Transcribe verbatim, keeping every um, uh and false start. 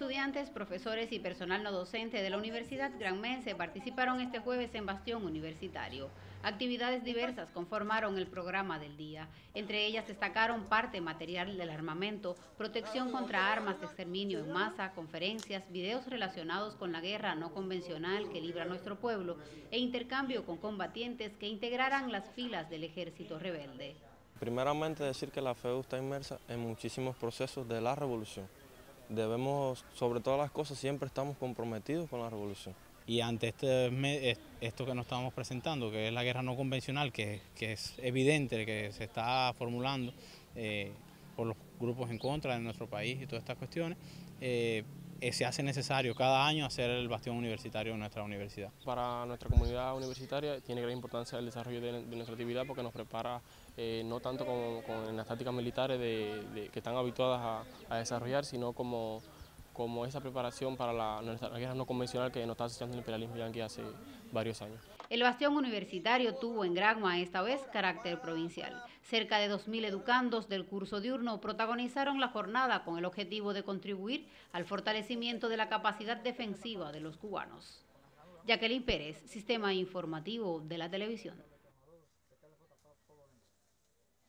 Estudiantes, profesores y personal no docente de la Universidad Granmense participaron este jueves en Bastión Universitario. Actividades diversas conformaron el programa del día. Entre ellas destacaron parte material del armamento, protección contra armas de exterminio en masa, conferencias, videos relacionados con la guerra no convencional que libra nuestro pueblo e intercambio con combatientes que integraran las filas del ejército rebelde. Primeramente decir que la F E U está inmersa en muchísimos procesos de la revolución. Debemos, sobre todas las cosas, siempre estamos comprometidos con la revolución. Y ante este, esto que nos estamos presentando, que es la guerra no convencional, que, que es evidente que se está formulando eh, por los grupos en contra de nuestro país y todas estas cuestiones, eh, se hace necesario cada año hacer el bastión universitario en nuestra universidad. Para nuestra comunidad universitaria tiene gran importancia el desarrollo de, de nuestra actividad porque nos prepara eh, no tanto como, como en las tácticas militares de, de, que están habituadas a, a desarrollar, sino como, como esa preparación para la, nuestra la guerra no convencional que nos está asociando el imperialismo yanqui hace varios años. El bastión universitario tuvo en Granma esta vez carácter provincial. Cerca de dos mil educandos del curso diurno protagonizaron la jornada con el objetivo de contribuir al fortalecimiento de la capacidad defensiva de los cubanos. Jacqueline Pérez, Sistema Informativo de la Televisión.